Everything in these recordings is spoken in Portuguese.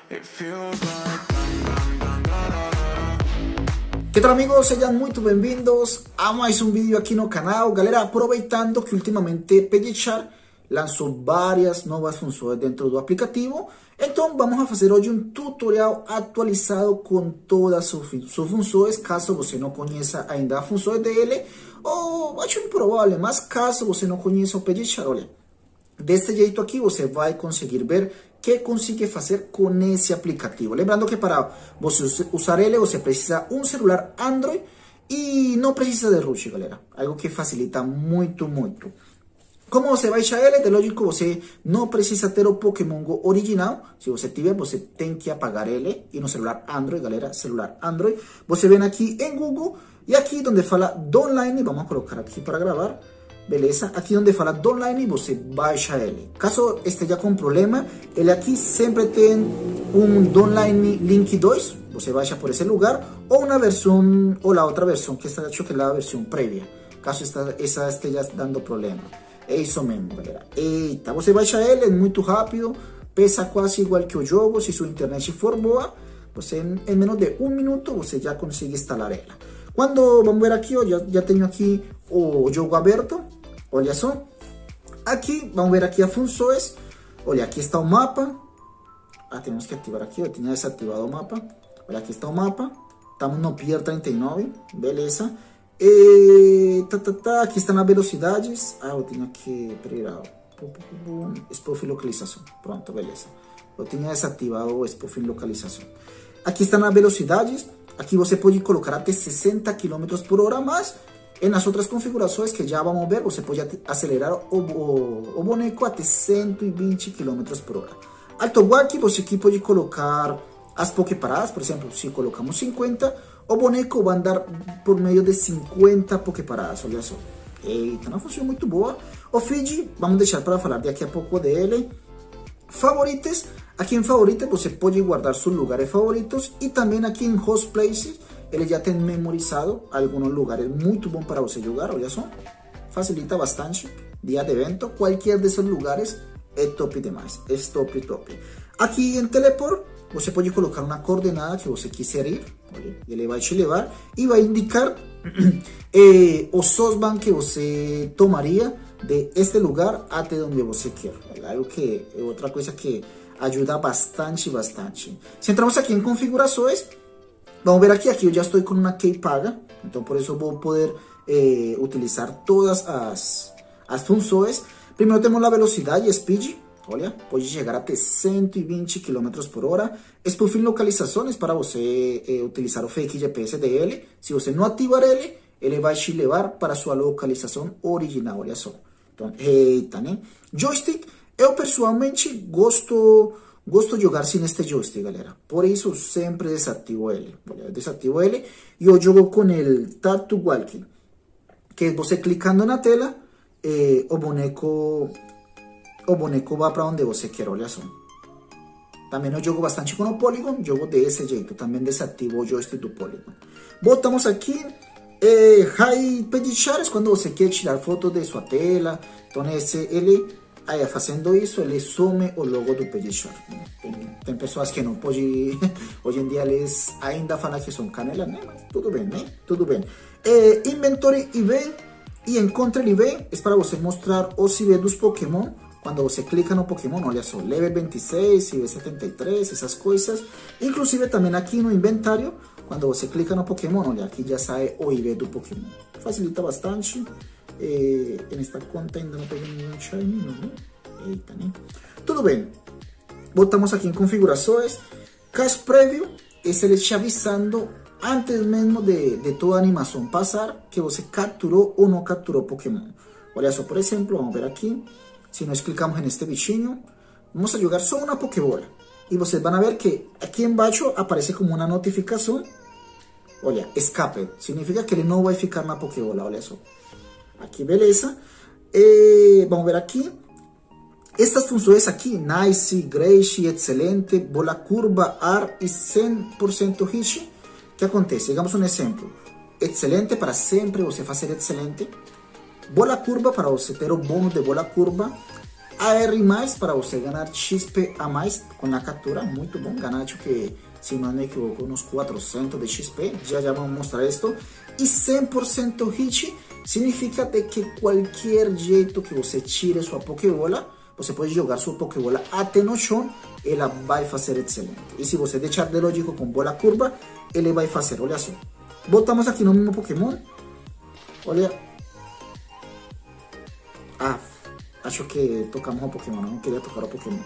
Que tal, amigos? Sejam muito bem-vindos a mais um vídeo aqui no canal. Galera, aproveitando que ultimamente PGChart lançou várias novas funções dentro do aplicativo, então vamos a fazer hoje um tutorial atualizado com todas suas funções. Caso você não conheça ainda as funções dele, ou acho improvável, mas caso você não conheça o PGChart, olha, desse jeito aqui você vai conseguir ver o que consegue fazer com esse aplicativo. Lembrando que para você usar ele, você precisa um celular Android e não precisa de root, galera. Algo que facilita muito. Como você baixa ele? De lógico, você não precisa ter o Pokémon Go original. Se você tiver, você tem que apagar ele. E no celular Android, galera, celular Android. Você vem aqui em Google e aqui onde fala Downline, vamos a colocar aqui para gravar. Beleza? Aqui onde fala Downline, você baixa ele. Caso esteja com problema, ele aqui sempre tem um Downline Link 2. Você baixa por esse lugar. Ou uma versão, ou a outra versão, que esta acho que é a versão prévia. Caso essa esteja dando problema. É isso mesmo, galera. Eita, você baixa ele, é muito rápido, pesa quase igual que o jogo. Se sua internet for boa, você em menos de um minuto você já consegue instalar ela. Quando vamos ver aqui, eu já tenho aqui o jogo aberto. Olha só. Aqui, vamos ver aqui as funções. Olha, aqui está o mapa. Temos que ativar aqui, eu tinha desativado o mapa. Olha, aqui está o mapa. Estamos no Pier 39, beleza. Aqui estão as velocidades. Eu tinha que pegar Spoof localização. Pronto, beleza. Eu tinha desativado o Spoof localização. Aqui estão as velocidades. Aqui você pode colocar até 60 km por hora, mas nas outras configurações que já vamos ver, você pode acelerar o boneco até 120 km por hora. Alto walk, você aqui pode colocar as poképaradas. Por exemplo, se colocamos 50, o boneco vai andar por meio de 50 poképaradas, olha só. Eita, uma função muito boa. O feed, vamos deixar para falar daqui a pouco dele. Favoritos, aqui em favoritos você pode guardar seus lugares favoritos. E também aqui em Host Places, ele já tem memorizado alguns lugares muito bom para você jogar, olha só. Facilita bastante, dia de evento, qualquer desses lugares é top demais, é top. Aqui em Teleport, você pode colocar uma coordenada que você quiser ir, olha, ele vai te levar e vai indicar o SOSBAN que você tomaria de este lugar até onde você quer. Algo que é outra coisa que ajuda bastante. Se entramos aqui em configurações, vamos ver aqui eu já estou com uma key paga, então por isso vou poder utilizar todas as funções. Primeiro temos a velocidade, speed. Olha, pode chegar até 120 km por hora. Spoof localizações para você utilizar o fake GPS dele. Se você não ativar ele vai te levar para sua localização original, olha só. Então, eita, né? Joystick, eu pessoalmente gosto de jogar sem este joystick, galera. Por isso sempre desativo ele. Olha, desativo ele e eu jogo com o Tap to Walk, que você clicando na tela, o boneco vai para onde você quer, olha só. Também eu jogo bastante com o Polygon, jogo desse jeito, também desativo o joystick do Polygon. Botamos aqui, High PGChart, quando você quer tirar foto de sua tela, então ele, aí fazendo isso, ele some o logo do PGChart. Tem pessoas que não podem, hoje em dia eles ainda falam que são canela, né? Mas tudo bem, né? Tudo bem. Inventory IV e Encontre IV é para você mostrar os IV dos Pokémon. Quando você clica no Pokémon, olha só, level 26, IV 73, essas coisas. Inclusive também aqui no inventário, quando você clica no Pokémon, olha, aqui já sai o IV do Pokémon. Facilita bastante. Nesta conta ainda não peguei nenhum shiny, né? Eita, né? Tudo bem. Botamos aqui em configurações. Cache Preview, é ele te avisando antes mesmo de toda a animação passar, que você capturou ou não capturou Pokémon. Olha só, por exemplo, vamos ver aqui. Se nós clicamos neste bichinho, vamos a jogar só uma Pokébola. E vocês vão ver que aqui embaixo aparece como uma notificação. Olha, escape. Significa que ele não vai ficar na Pokébola, olha só. Aqui, beleza. Vamos ver aqui. Estas funções aqui, Nice, Great, Excelente, Bola Curva, Ar e 100% Hit. O que acontece? Digamos um exemplo. Excelente, para sempre você fazer excelente. Bola curva, para você ter o bônus de bola curva. AR mais para você ganhar XP a mais com a captura, muito bom, ganhar acho que, se não me equivoco, uns 400 de XP, já vamos mostrar isto, e 100% hit, significa de que qualquer jeito que você tire sua Pokébola, você pode jogar sua Pokébola até no chão, ela vai fazer excelente, e se você deixar de lógico com bola curva, ele vai fazer, olha só, botamos aqui no mesmo Pokémon, olha, acho que tocamos o Pokémon, não queria tocar o Pokémon.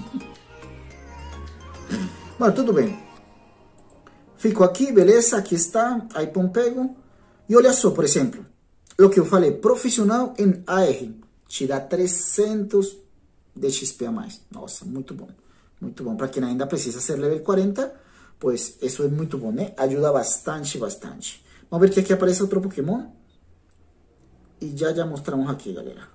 Bom, tudo bem. Fico aqui, beleza, aqui está, aí pego. E olha só, por exemplo, o que eu falei, profissional em AR, te dá 300 de XP a mais. Nossa, muito bom. Muito bom. Para quem ainda precisa ser level 40, pues isso é muito bom, né? Ajuda bastante, bastante. Vamos ver que aqui aparece outro Pokémon. E já mostramos aqui, galera.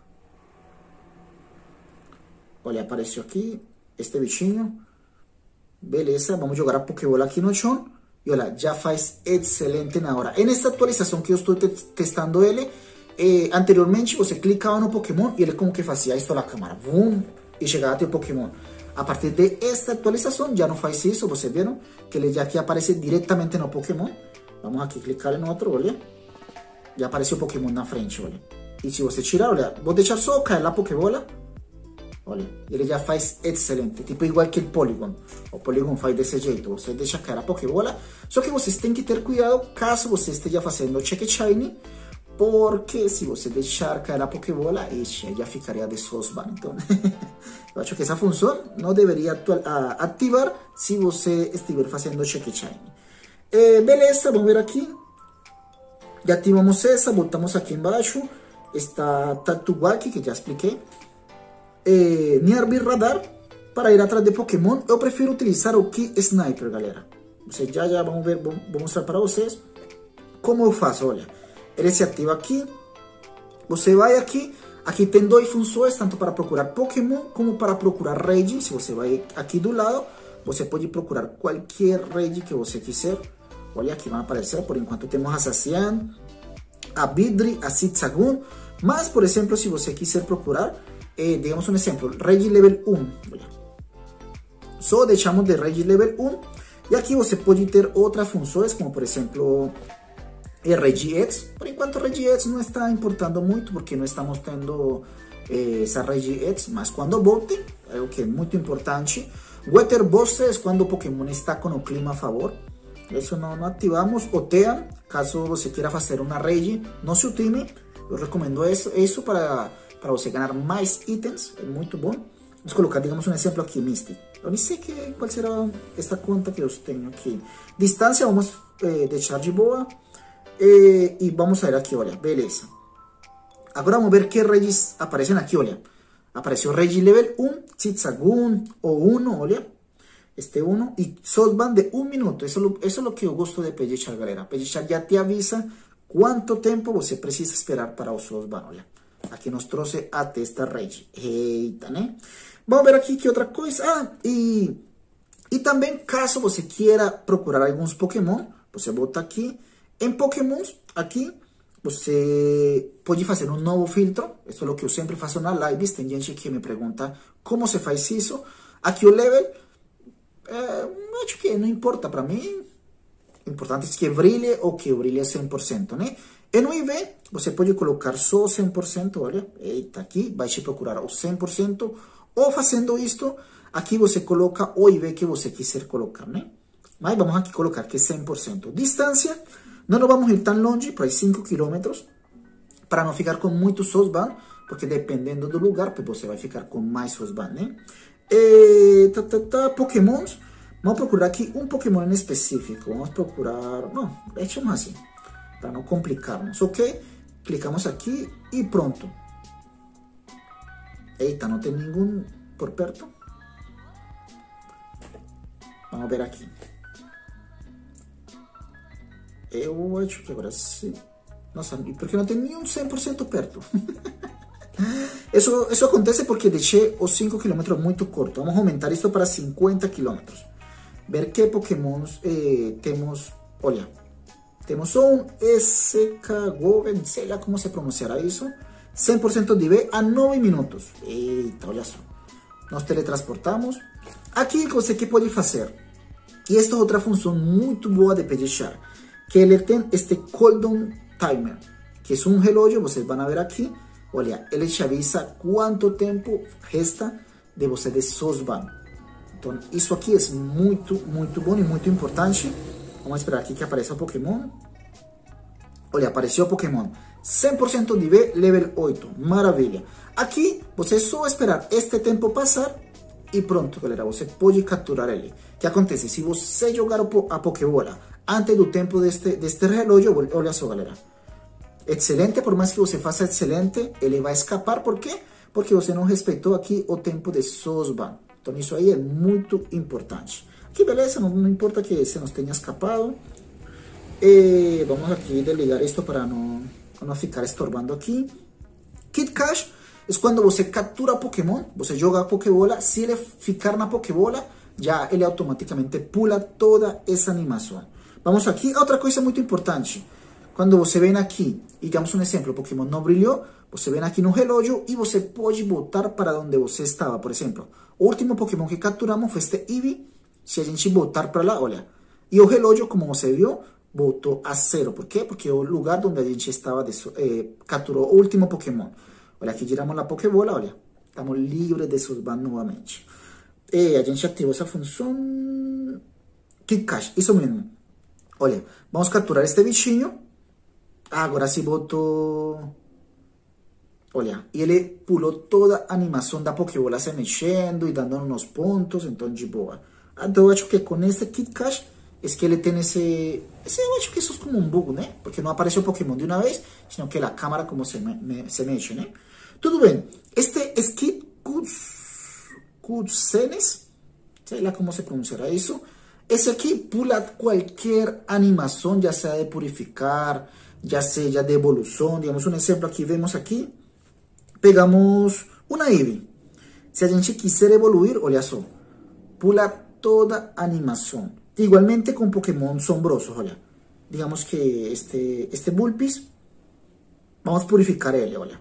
Olha, apareceu aqui este bichinho. Beleza, vamos jogar a Pokébola aqui no chão. E olha, já faz excelente na hora. Nesta atualização que eu estou testando ele, anteriormente você clicava no Pokémon e ele como que fazia isto na câmera. Boom, e chegava até o Pokémon. A partir de esta atualização já não faz isso, vocês viram? Que ele já aqui aparece diretamente no Pokémon. Vamos aqui clicar em outro, olha. Já apareceu o Pokémon na frente, olha. E se você tirar, olha, vou deixar só cair a Pokébola. Olha, ele já faz excelente, tipo igual que o Polygon. O Polygon faz desse jeito, você deixa cair a Pokébola. Só que vocês têm que ter cuidado caso você esteja fazendo check shiny, porque se você deixar cair a Pokébola, já ficaria de Sosban. Então, eu acho que essa função não deveria ativar se você estiver fazendo check shiny. Beleza, vamos ver aqui. Já ativamos essa, botamos aqui embaixo. Está Tatuwaki, que já expliquei. Nearby Radar, para ir atrás de Pokémon, eu prefiro utilizar o Key Sniper, galera. Vocês já vão ver, vou mostrar para vocês como eu faço. Olha, ele se ativa aqui, você vai aqui tem duas funções, tanto para procurar Pokémon como para procurar Regi. Se você vai aqui do lado, você pode procurar qualquer Regi que você quiser. Olha, aqui vai aparecer, por enquanto temos a Zacian, a Vidri, a Zigzagoon, mas, por exemplo, se você quiser procurar, digamos um exemplo, Regi level 1, olha. Só deixamos de Regi level 1, e aqui você pode ter outras funções, como por exemplo, Regiets. Por enquanto Regiets não está importando muito, porque não estamos tendo essa Regiets, mas quando volte, é o que é muito importante. Weather Booster é quando o Pokémon está com o clima a favor. Isso não ativamos. Otean, caso você queira fazer uma Regi, não se utilize. Eu recomendo isso para você ganhar mais itens, é muito bom. Vamos colocar, digamos, um exemplo aqui, Misty. Eu nem sei qual será esta conta que eu tenho aqui. Distância, vamos deixar de boa. E vamos sair aqui, olha, beleza. Agora vamos ver que Regis aparecem aqui, olha. Apareceu Regi level 1, Zigzagoon o 1, olha. Este 1, e Sosban de 1 minuto. Eso es lo que eu gosto de Pedichar, galera. Pedichar já te avisa quanto tempo você precisa esperar para o Sosban, olha. Aqui nos trouxe até esta Regi. Eita, né? Vamos ver aqui que outra coisa. E também, caso você queira procurar alguns Pokémon, você bota aqui em Pokémons. Aqui você pode fazer um novo filtro. Isso é o que eu sempre faço na lives. Tem gente que me pergunta como se faz isso. Aqui o level, acho que não importa para mim. O importante é que brilhe ou que brilhe 100%, né? E no IV, você pode colocar só 100%, olha, eita, aqui vai te procurar o 100%, ou fazendo isto, aqui você coloca o IV que você quiser colocar, né? Mas vamos aqui colocar que é 100%. Distância, não vamos ir tão longe, para 5 km, para não ficar com muito Sosban, porque dependendo do lugar, pues você vai ficar com mais Sosban, né? Pokémons, vamos procurar aqui um Pokémon em específico, vamos procurar, não, deixamos assim. Para não complicarmos, ok? Clicamos aqui e pronto. Eita, não tem nenhum por perto. Vamos ver aqui. Eu acho que agora sim. Nossa, porque não tem nenhum 100% perto. Isso acontece porque deixei os 5 km muito curto. Vamos aumentar isso para 50 km. Ver que Pokémons temos. Olha. Temos um Escagoven, sei lá como se pronunciará isso. 100% de IV a 9 minutos. Eita, olha só. Nós teletransportamos. Aqui você que pode fazer. E esta é outra função muito boa de PGChar, que ele tem este cooldown timer, que é um relógio, vocês vão ver aqui. Olha, ele te avisa quanto tempo resta de você de SOSBAN. Então, isso aqui é muito bom e muito importante. Vamos esperar aqui que apareça o Pokémon. Olha, apareceu o Pokémon. 100% de IV, level 8. Maravilha. Aqui, você só esperar este tempo passar e pronto, galera. Você pode capturar ele. O que acontece? Se você jogar a Pokébola antes do tempo deste relógio, olha só, galera. Excelente, por mais que você faça excelente, ele vai escapar. Por quê? Porque você não respeitou aqui o tempo de SOSBAN. Então, isso aí é muito importante. Aqui, beleza, não importa que se nos tenha escapado. Vamos aqui desligar isto para não ficar estorbando aqui. Kit Cash é quando você captura Pokémon, você joga a Pokébola, se ele ficar na Pokébola, já ele automaticamente pula toda essa animação. Vamos aqui, outra coisa muito importante. Quando você vem aqui, digamos um exemplo, o Pokémon não brilhou, você vem aqui no relógio e você pode voltar para onde você estava. Por exemplo, o último Pokémon que capturamos foi este Eevee. Se a gente voltar para lá, olha, e o relógio, como você viu, voltou a 0. Por quê? Porque é o lugar onde a gente estava capturou o último Pokémon. Olha, aqui giramos a Pokébola, olha, estamos livres de SOSBAN novamente. E a gente ativou essa função Kit Cash, isso mesmo. Olha, vamos capturar este bichinho. Agora se botou... Olha, e ele pulou toda a animação da Pokébola se mexendo e dando uns pontos, então de boa. Então eu acho que com este Kit Cash é que ele tem esse... Eu acho que isso é como um bug, né? Porque não aparece o Pokémon de uma vez, senão que a câmera como se mexe, né? Tudo bem. Este Skip Cutscenes, sei lá como se pronunciará isso. Esse aqui pula qualquer animação, já seja de purificar, já seja de evolução. Digamos um exemplo aqui, vemos aqui. Pegamos uma Eevee. Se a gente quiser evoluir, olha só, pula toda a animação. Igualmente com Pokémon sombrosos, olha. Digamos que este Bulbis, vamos purificar ele, olha.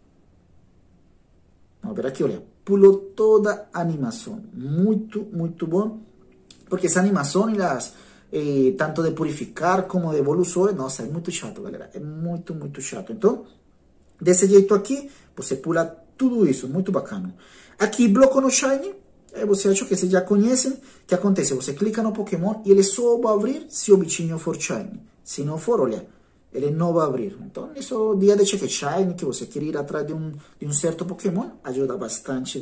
Vamos ver aqui, olha. Pulou toda a animação. Muito bom. Porque essa animação, tanto de purificar como de evolução, nossa, é muito chato, galera. É muito chato. Então, desse jeito aqui, você pula tudo isso. Muito bacana. Aqui, bloco no Shiny. Você acha que vocês já conhecem. O que acontece? Você clica no Pokémon e ele só vai abrir se o bichinho for Shiny. Se não for, olha, ele não vai abrir. Então, isso, dia de check Shiny, que você quer ir atrás de um certo Pokémon, ajuda bastante.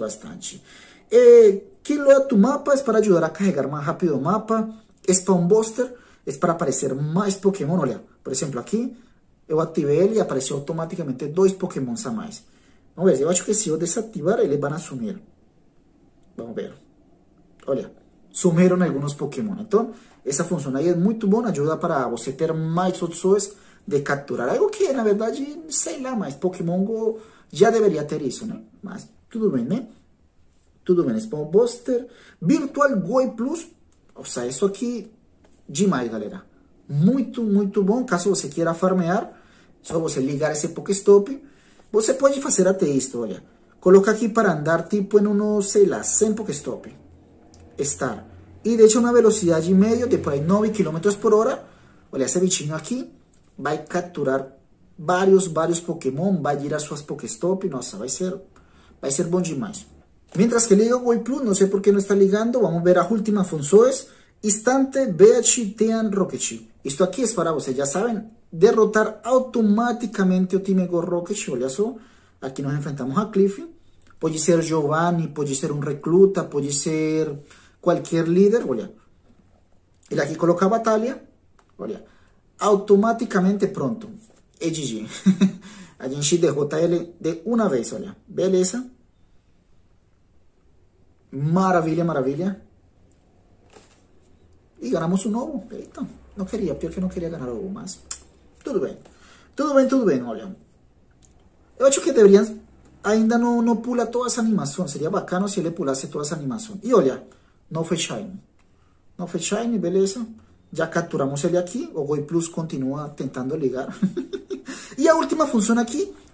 Kilowatt Mapa é para ajudar a carregar mais rápido o mapa. Spawn Buster é para aparecer mais Pokémon. Olha, por exemplo, aqui, eu ativei ele e apareceu automaticamente 2 Pokémons a mais. Vamos ver, eu acho que se eu desativar, eles vão sumir. Vamos ver. Olha, sumiram alguns Pokémon. Então, essa função aí é muito boa, ajuda para você ter mais opções de capturar. Algo que, na verdade, sei lá, mas Pokémon Go já deveria ter isso, né? Mas tudo bem, né? Tudo bem. Spawn Buster. Virtual Go Plus. Ou seja, isso aqui, demais, galera. Muito bom. Caso você queira farmear, só você ligar esse Pokéstop. Você pode fazer até isto, olha. Coloca aqui para andar tipo em unos, sei lá, 100 Pokéstop. Estar. E deixa uma velocidade média de por aí 9 km por hora. Olha, esse bichinho aqui vai capturar vários Pokémon. Vai girar suas Pokéstop. Nossa, vai ser bom demais. Mientras que liga o Go Plus, não sei por que não está ligando. Vamos ver as últimas funções. Instante BH Team Rocket. Isto aqui é para vocês, já sabem, derrotar automaticamente o time Go Rocket. Olha só. Aqui nós enfrentamos a Cliff. Pode ser Giovanni, pode ser um recluta, pode ser qualquer líder. Olha, ele aqui coloca a batalha. Olha, automaticamente pronto. É GG. A gente derrota ele de uma vez, olha. Beleza. Maravilha. E ganhamos um novo. Eita, não queria, pior que não queria ganhar algo, mas tudo bem. Tudo bem, olha. Eu acho que deveriam, ainda não pula toda essa animação. Seria bacana se ele pulasse toda essa animação. E olha, não foi Shiny. Não foi Shiny, beleza. Já capturamos ele aqui. O Go Plus continua tentando ligar. E a última função aqui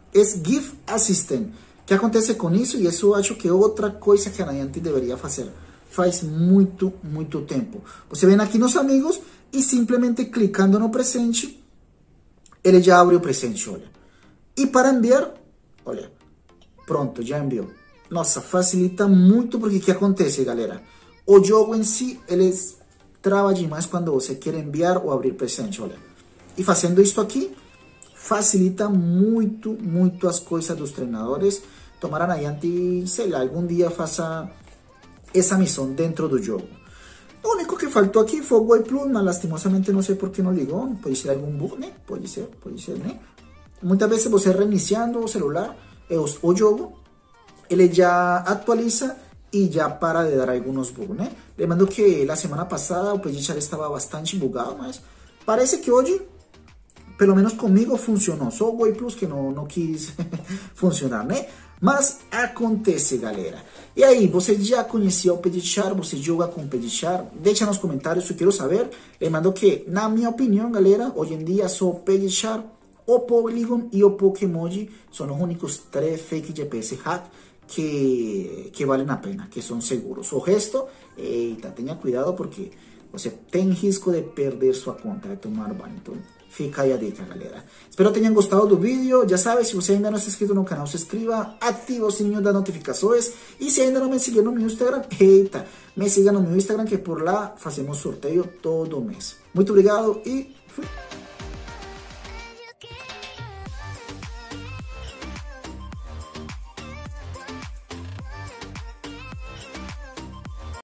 es Gift Assistant. Que acontece com isso? E isso eu acho que é outra coisa que a Niantic deveria fazer. Faz muito tempo. Você vem aqui nos amigos e simplesmente clicando no presente, ele já abre o presente, olha. E para enviar, olha, pronto, já enviou. Nossa, facilita muito porque o que acontece, galera? O jogo em si, ele trava demais quando você quer enviar ou abrir presente, olha. E fazendo isso aqui, facilita muito as coisas dos treinadores. Tomara a Niantic, sei lá, algum dia faça essa missão dentro do jogo. O único que faltou aqui foi o Wave Plus, mas lastimosamente não sei por que não ligou. Pode ser algum bug, né? Pode ser, né? Muitas vezes você reiniciando o celular, o jogo, ele já atualiza e já para de dar alguns bugs, né? Lembrando que la semana passada o Pidgeotto estava bastante bugado, mas parece que hoje, pelo menos comigo, funcionou. Só o Wave Plus que não quis funcionar, né? Mas acontece, galera. E aí, você já conhecia o Pidgeotto? Você joga com o Pidgeotto? Deixa nos comentários, eu quero saber. Lembrando que, na minha opinião, galera, hoje em dia só o Pidgeotto, o Porygon e o Pokémoji são os únicos 3 fake GPS hack que valem a pena, que são seguros. O resto, eita, tenha cuidado porque você tem risco de perder sua conta, de tomar ban. Então, fica aí a dica, galera. Espero tenham gostado do vídeo. Já sabe, se você ainda não está inscrito no canal, se inscreva, ativa o sininho das notificações. E se ainda não me sigue no meu Instagram, eita, me siga no meu Instagram, que por lá fazemos sorteio todo mês. Muito obrigado e